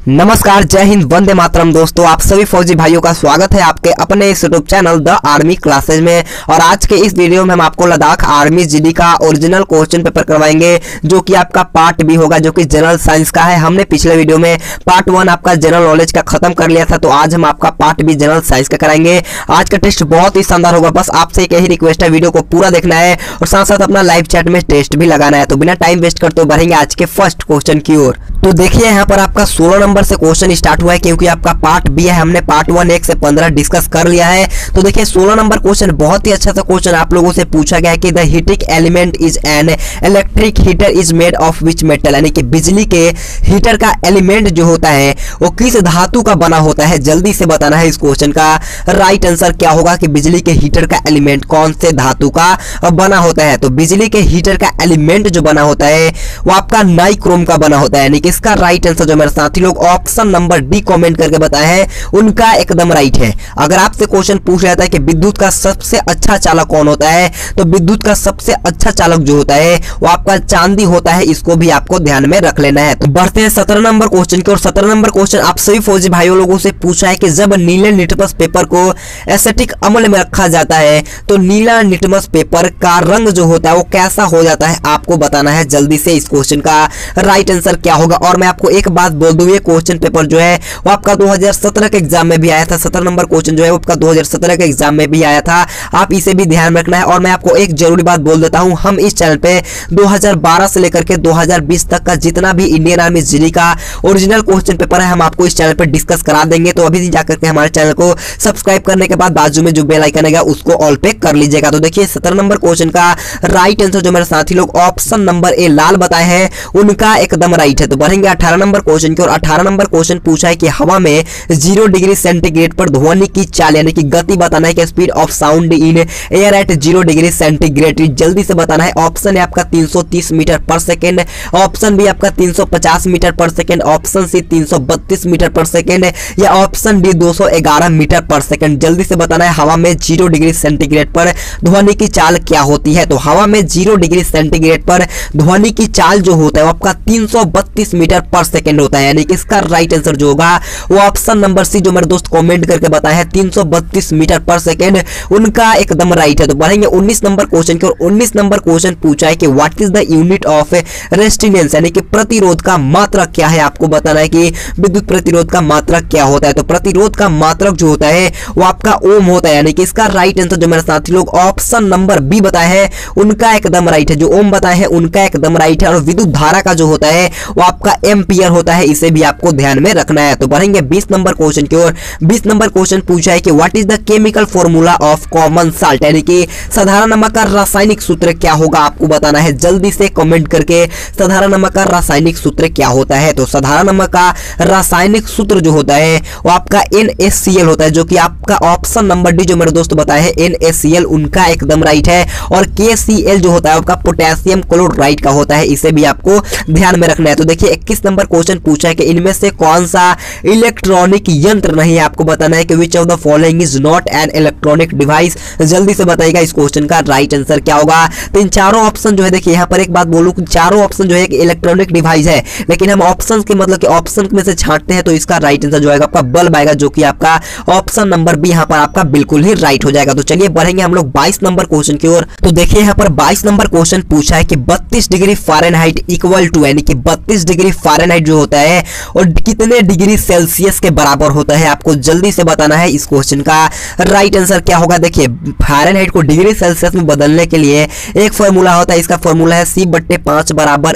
नमस्कार, जय हिंद, वंदे मातरम। दोस्तों, आप सभी फौजी भाइयों का स्वागत है आपके अपने इस YouTube channel the army classes में। और आज के इस वीडियो में हम आपको लद्दाख आर्मी जीडी का ओरिजिनल क्वेश्चन पेपर करवाएंगे, जो कि आपका पार्ट बी होगा, जो कि जनरल साइंस का है। हमने पिछले वीडियो में पार्ट 1 आपका जनरल नॉलेज का खत्म कर लिया था, तो आज हम आपका पार्ट बी जनरल साइंस का कराएंगे। आज का टेस्ट बहुत ही शानदार होगा। बस आपसे एक यही रिक्वेस्ट है, वीडियो को पूरा देखना है और साथ साथ अपना लाइव चैट में टेस्ट भी लगाना है। तो बिना टाइम वेस्ट करते बढ़ेंगे आज के फर्स्ट क्वेश्चन की ओर। तो देखिए, यहाँ पर आपका 16 नंबर से क्वेश्चन स्टार्ट हुआ है, क्योंकि आपका पार्ट बी है। हमने पार्ट 1 1 से 15 डिस्कस कर लिया है। तो देखिए, 16 नंबर क्वेश्चन बहुत ही अच्छा सा क्वेश्चन आप लोगों से पूछा गया है कि the heating element is an electric heater is made of which metal, यानी कि बिजली के हीटर का एलिमेंट जो होता है वो किस धातु का बना होता है। जल्दी से बताना है इस क्वेश्चन का राइट आंसर क्या होगा कि बिजली के हीटर का एलिमेंट कौन से धातु का बना होता है। तो बिजली के हीटर का एलिमेंट जो बना होता है वो आपका नाइक्रोम का बना होता है, यानी कि इसका राइट आंसर जो मेरे साथी लोग ऑप्शन नंबर डी कमेंट करके बताए हैं उनका एकदम राइट है। अगर आपसे क्वेश्चन पूछ रहा था कि विद्युत का सबसे अच्छा चालक कौन होता है, तो विद्युत का सबसे अच्छा चालक जो होता है वो आपका चांदी होता है। इसको भी आपको ध्यान में रख लेना है। तो बढ़ते हैं 17 नंबर क्वेश्चन की। और 17 नंबर क्वेश्चन आप सभी फौजी भाइयों लोगों से पूछा है कि जब नीले लिटमस पेपर को एसिटिक अम्ल में रखा जाता है तो नीला लिटमस पेपर का रंग जो होता है वो कैसा हो जाता है, आपको बताना है। जल्दी से इस क्वेश्चन का राइट आंसर क्या होगा। और मैं आपको एक बात बोल दूं, ये क्वेश्चन पेपर जो है वो आपका 2017 के एग्जाम में भी आया था। 17 नंबर क्वेश्चन जो है वो आपका 2017 के एग्जाम में भी आया था। आप इसे भी ध्यान रखना है। और मैं आपको एक जरूरी बात बोल देता हूं, हम इस चैनल पे 2012 से लेकर के 2020 तक का जितना भी इंडियन आर्मी जीडी का ओरिजिनल क्वेश्चन पेपर है, हम आपको इस चैनल पे डिस्कस करा देंगे। तो अभी जाकर के हमारे चैनल को सब्सक्राइब करने के बाद बाजू में जो बेल आइकन है उसको ऑल पे कर लीजिएगा। तो देखिए, 17 नंबर क्वेश्चन का राइट आंसर जो मेरे साथी लोग ऑप्शन नंबर ए लाल बताए हैं उनका एकदम राइट है। तो बढ़ेंगे 18 नंबर क्वेश्चन की। और 18 नंबर क्वेश्चन पूछा है कि हवा में 0 डिग्री सेंटीग्रेड पर ध्वनि की चाल यानी कि गति बताना है कि speed of sound in air at 0 degree centigrade. जल्दी से बताना है। ऑप्शन है आपका 330 metre per second, option B आपका 350 metre per second, option C 332 metre per second, या option D 211 metre per second. जल्दी से बताना है, हवा में 0 डिग्री सेंटीग्रेड पर ध्वनि की चाल क्या होती है। तो हवा में 0 डिग्री सेंटीग्रेड पर ध्वनि की चाल जो होता है वो आपका 332 मीटर पर सेकेंड होता है, यानी कि इसका राइट आंसर जो होगा वो ऑप्शन नंबर सी जो मेरे दोस्त कमेंट करके बताया है 332 मीटर पर सेकेंड, उनका एकदम राइट है। तो बढ़ेंगे 19 नंबर क्वेश्चन की। और 19 नंबर क्वेश्चन पूछा है कि what is the unit of resistance, यानी कि प्रतिरोध का मात्रक क्या है। आपको बताना है कि विद्युत प्रतिरोध का मात्रक क्या होता है। तो प्रतिरोध का मात्रक जो होता है वो आपका ओम होता है, यानी कि इसका राइट आंसर जो मेरे साथी लोग ऑप्शन नंबर बी बताए हैं उनका एकदम राइट है। जो ओम बताए हैं उनका एकदम राइट है। और विद्युत धारा का जो होता है वो आपका एम्पियर होता है, इसे भी आपको ध्यान में रखना है। तो बढ़ेंगे 20 नंबर क्वेश्चन की ओर। 20 नंबर क्वेश्चन पूछा है कि what is the chemical formula of common salt, यानी कि साधारण नमक का रासायनिक सूत्र क्या होगा, आपको बताना है। जल्दी से कमेंट करके साधारण नमक का रासायनिक सूत्र क्या होता है। तो साधारण नमक का रासायनिक सूत्र जो होता है वो आपका NaCl होता है, जो कि आपका ऑप्शन नंबर डी जो मेरे दोस्त बताए हैं NaCl उनका एकदम राइट है। और KCl जो होता है आपका पोटेशियम क्लोराइड का होता है, इसे भी आपको ध्यान में रखना है। तो देखिए, 21 नंबर क्वेश्चन पूछा है कि इनमें से कौन सा इलेक्ट्रॉनिक यंत्र नहीं है। आपको बताना है कि which of the following is not an electronic device. जल्दी से बताइएगा इस क्वेश्चन का राइट आंसर क्या होगा। तो इन चारों ऑप्शन जो है, देखिए यहाँ पर एक बात बोलूं, चारों ऑप्शन जो है इलेक्ट्रॉनिक डिवाइस है, लेकिन हम ऑप्शन के मतलब कि ऑप्शन में से छांटते हैं तो इसका राइट आंसर जो आएगा आपका बल्ब आएगा, जो कि आपका ऑप्शन नंबर बी यहाँ पर आपका बिल्कुल ही राइट हो जाएगा। तो चलिए बढ़ेंगे हम लोग 22 नंबर क्वेश्चन की ओर। तो देखिए, यहाँ पर 22 नंबर क्वेश्चन पूछा है कि 32 डिग्री फ़ारेनहाइट इक्वल टू, यानी कि 32 डिग्री फ़ारेनहाइट जो होता है और कितने डिग्री सेल्सियस के बराबर होता है। आपको जल्दी से बताना है इस क्वेश्चन का राइट आंसर क्या होगा। देखिए, फ़ारेनहाइट को डिग्री सेल्सियस में बदलने के लिए एक फॉर्मूला होता है, इसका फॉर्मूला है C/5 बराबर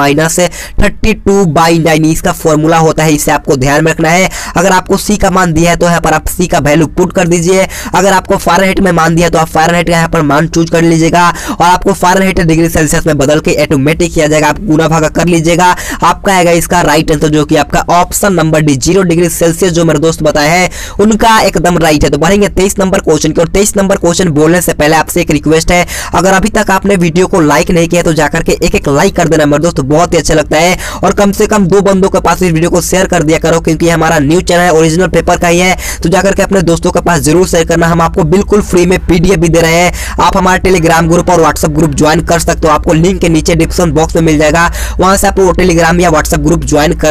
F-32/9। इसका फॉर्मूला होता है, इसे आपको ध्यान में रखना है। अगर आपको C का मान दिया है तो यहाँ पर आप C का वैल्यू पुट कर दीजिए। अगर आपको फ़ारेनहाइट में मान दिया तो आप फ़ारेनहाइट का यहाँ पर मान चूज कर लीजिएगा। और आपको फ़ारेनहाइट डिग्री सेल्सियस में बदल के ऑटोमेटिक किया जाएगा, आप गुना भागा कर लीजिएगा। आपका आएगा इसका राइट आंसर जो कि आपका option number D 0 degree Celsius जो मेरे दोस्त बताए हैं उनका एकदम राइट है। तो बढ़ेंगे 23 नंबर क्वेश्चन की। और 23 नंबर क्वेश्चन बोलने से पहले आपसे एक रिक्वेस्ट है, अगर अभी तक आपने वीडियो को लाइक नहीं किया तो जाकर के एक लाइक कर देना मेरे दोस्त, बहुत ही अच्छा लगता है। और कम से कम 2 बंदों के पास इस वीडियो को शेयर कर दिया करो, क्योंकि हमारा न्यू चैनल है, ओरिजिनल पेपर का ही है। तो जाकर के अपने दोस्तों के पास जरूर शेयर करना। हम आपको बिल्कुल फ्री में PDF भी दे रहे हैं। आप हमारे टेलीग्राम ग्रुप और व्हाट्सएप ग्रुप ज्वाइन कर सकते हो, आपको लिंक के नीचे डिस्क्रिप्शन बॉक्स में मिल जाएगा, वहां से आप टेलीग्राम या व्हाट्सएप ग्रुप ज्वाइन कर लेना। हम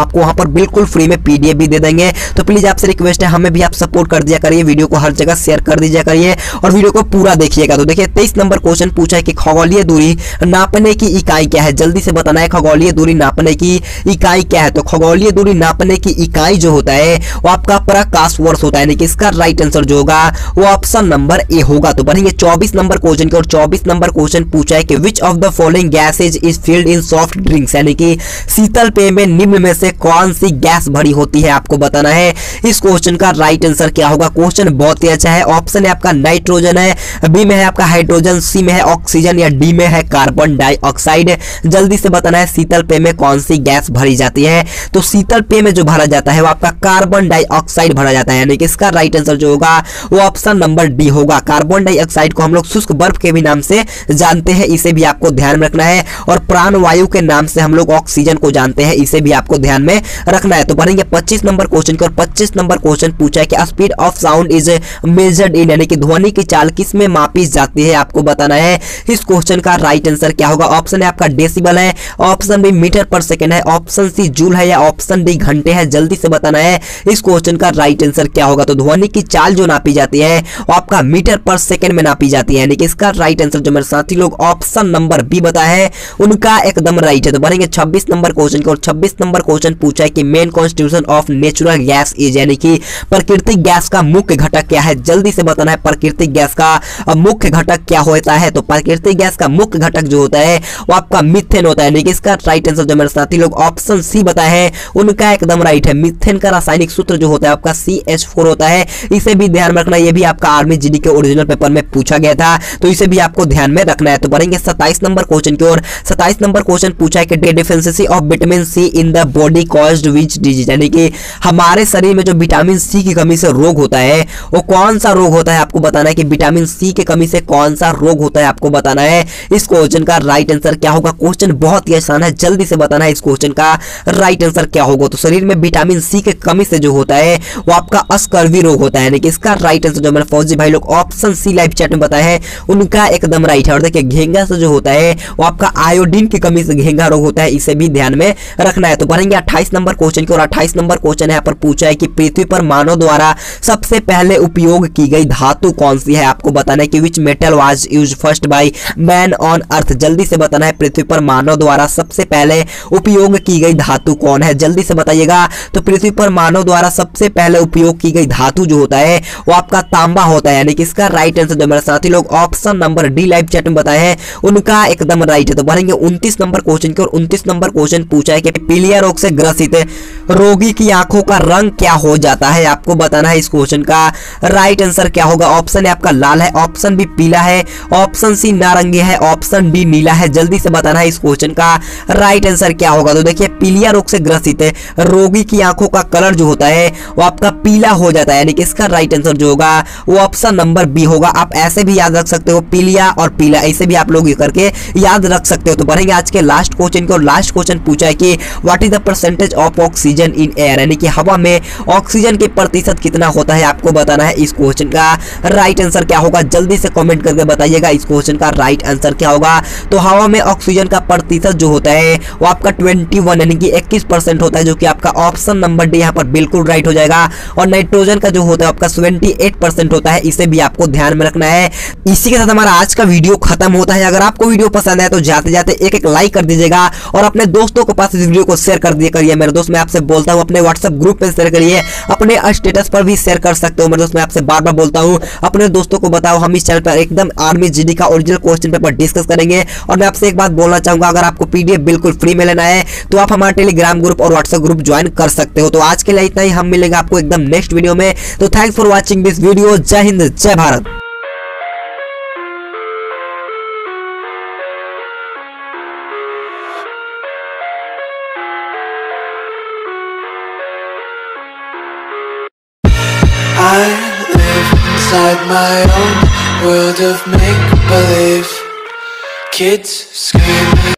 आपको वहां पर बिल्कुल फ्री में PDF भी दे देंगे। तो प्लीज आपसे रिक्वेस्ट है, हमें भी आप सपोर्ट कर दिया करिए, वीडियो को हर जगह शेयर कर दीजिए करिए और वीडियो को पूरा देखिएगा। तो देखिए 23 नंबर क्वेश्चन पूछा है कि खगोलीय दूरी नापने की इकाई क्या है, जल्दी से बताना है खगोलीय दूरी नापने की इकाई क्या है। तो खगोलीय दूरी नापने की इकाई जो होता है वो आपका प्रकाश वर्ष होता है, यानी कि इसका राइट आंसर जो होगा वो ऑप्शन नंबर ए होगा। तो बढ़ेंगे 24 नंबर क्वेश्चन की और 24 नंबर क्वेश्चन पूछा है कि which of the following gases is filled in soft drinks, यानी कि शीतल पेय में निम्न में से कौन सी गैस भरी होती है, आपको बताना है। इस क्वेश्चन का राइट आंसर क्या होगा। क्वेश्चन बहुत ही अच्छा है। ऑप्शन है आपका नाइट्रोजन है, बी में है आपका हाइड्रोजन, सी में है ऑक्सीजन या डी में है कार्बन डाइऑक्साइड। जल्दी से बताना है शीतल पेय में कौन सी गैस भरी जाती है। तो शीतल पेय में जो भरा जाता है वो आपका कार्बन डाइऑक्साइड भरा जाता है, यानी कि इसका राइट आंसर जो होगा वो ऑप्शन नंबर डी होगा। कार्बन डाइऑक्साइड को हम लोग शुष्क बर्फ के भी नाम से जानते हैं, इसे भी आपको ध्यान में रखना है। और प्राण वायु के नाम से हम लोग ऑक्सीजन को जानते हैं, इसे भी आपको ध्यान में रखना है। तो बढ़ेंगे 25 नंबर क्वेश्चन की और 25 नंबर क्वेश्चन पूछा है कि speed of sound is measured in, यानी कि ध्वनि की चाल किस में मापी जाती है, आपको बताना है। इस क्वेश्चन का राइट आंसर क्या होगा। ऑप्शन है आपका डेसिबल है, ऑप्शन बी मीटर पर सेकंड है, ऑप्शन सी जूल है या ऑप्शन डी घंटे है। जल्दी से बताना है इस क्वेश्चन का राइट आंसर क्या होगा। तो ध्वनि की चाल जो नापी जाती है वो आपका मीटर पर सेकंड में नापी जाती है, यानी कि इसका राइट आंसर जो मेरे साथी लोग ऑप्शन नंबर बी बताया है उनका एकदम राइट है। तो बढ़ेंगे 26 नंबर क्वेश्चन की और 26 नंबर क्वेश्चन पूछा है कि main constitution of natural gas is, यानी कि प्राकृतिक गैस का मुख्य घटक क्या है। जल्दी से बताना है प्राकृतिक गैस का मुख्य घटक क्या होता है। तो प्राकृतिक गैस का मुख्य घटक जो होता है वो आपका मीथेन होता है, यानी कि इसका राइट आंसर जो मेरे साथी लोग ऑप्शन सी बताए हैं उनका एकदम राइट है। मीथेन का रासायनिक सूत्र जो होता है आपका CH4 होता है, इसे भी ध्यान में रखना। ये भी आपका आर्मी जीडी के ओरिजिनल पेपर में पूछा गया था, तो इसे भी आपको ध्यान में रखना है। तो बढ़ेंगे 27 नंबर क्वेश्चन की ओर। 27 नंबर क्वेश्चन पूछा है कि deficiency of vitamin C in the body caused which disease, यानी कि हमारे शरीर में जो विटामिन सी की कमी से रोग होता है वो कौन सा रोग होता है, आपको बताना है कि विटामिन सी की कमी से कौन सा रोग होता है, आपको बताना है। इस क्वेश्चन का राइट आंसर क्या होगा। क्वेश्चन बहुत ही आसान है, जल्दी से बताना है इस क्वेश्चन का राइट आंसर क्या होगा। तो शरीर में विटामिन सी की कमी से जो होता है वो आपका अस्कर्वी रोग होता है, यानी कि इसका राइट आंसर जो मेरे फौजी भाई लोग ऑप्शन सी लाइव चैट में बताए हैं उनका एकदम राइट है। और देखिए घेंगा से जो होता है वो आपका आयोडीन की कमी से घेंगा रोग होता है, इसे भी ध्यान में रखना है। तो बढ़ेंगे 28 नंबर क्वेश्चन की और 28 नंबर क्वेश्चन यहाँ पर पूछा है कि पृथ्वी पर मानव द्वारा सबसे पहले उपयोग की गई धातु कौन सी है, आपको बताना है कि which metal was used first by man on earth. जल्दी से बताना है पृथ्वी पर मानव द्वारा सबसे पहले उपयोग की गई धातु कौन है, जल्दी से बताइएगा। तो पृथ्वी पर मानव द्वारा सबसे पहले उपयोग की गई धातु जो होता है वो आपका तांबा होता है, यानी कि इसका राइट आंसर जो मेरे साथी लोग option number D live chat में बताए हैं उनका एकदम राइट है। तो बढ़ेंगे 29 नंबर क्वेश्चन की और 29 नंबर क्वेश्चन पूछा है कि पीलिया रोग से ग्रसित रोगी की आंखों का रंग क्या हो जाता है, आपको बताना है इस क्वेश्चन का राइट आंसर क्या होगा। ऑप्शन है आपका लाल है, ऑप्शन बी पीला है, ऑप्शन सी नारंगी है, ऑप्शन डी नीला है। जल्दी से बताना है इस क्वेश्चन का राइट आंसर क्या होगा। तो देखिए पीलिया रोग से ग्रसित रोगी की आंखों का कलर जो होता है वो आपका पीला हो जाता है, यानी कि इसका राइट आंसर जो होगा वो ऑप्शन नंबर बी होगा। आप ऐसे भी याद रख सकते हो पीलिया और पीला, ऐसे भी आप लोग ये करके याद रख सकते हो। तो बढ़ेंगे आज के लास्ट क्वेश्चन की और लास्ट क्वेश्चन पूछा है कि what is the percentage of oxygen in air, यानी कि हवा में ऑक्सीजन के प्रतिशत कितना होता है, आपको बताना है इस क्वेश्चन का राइट आंसर क्या होगा। जल्दी से कमेंट करके बताइएगा इस क्वेश्चन का राइट आंसर क्या होगा। तो हवा में ऑक्सीजन का प्रतिशत जो होता है वो आपका 21 यानी कि 21% होता है, जो कि आपका ऑप्शन नंबर डी यहाँ पर बिल्कुल राइट हो जाएगा। और नाइट्रोजन का जो होता है आपका 78% होता है, इसे भी आपको ध्यान में रखना है। इसी के साथ हमारा आज का वीडियो खत्म होता है। अगर आपको वीडियो पसंद है तो जाते जाते एक लाइक कर दीजिएगा और अपने दोस्तों को पास इस वीडियो को शेयर कर दिया करिए। मेरे दोस्त मैं आपसे बोलता हूँ अपने व्हाट्सएप ग्रुप पे शेयर करिए, अपने स्टेटस पर भी शेयर कर सकते हो। मेरे दोस्त मैं आपसे बार बार बोलता हूँ अपने दोस्तों को बताओ, हम इस चैनल पर एकदम आर्मी जीडी का ओरिजिनल क्वेश्चन पेपर डिस्कस करेंगे। और मैं आपसे एक बात बोलना चाहूंगा, अगर आपको PDF बिल्कुल फ्री में लेना है तो आप हमारा टेलीग्राम ग्रुप और व्हाट्सएप ग्रुप ज्वाइन कर सकते हो। तो आज के लिए इतना ही, हम मिलेंगे आपको एकदम नेक्स्ट वीडियो में। तो thanks for watching this video. जय हिंद, जय Bharat. I live inside my own world of make-believe. Kids screaming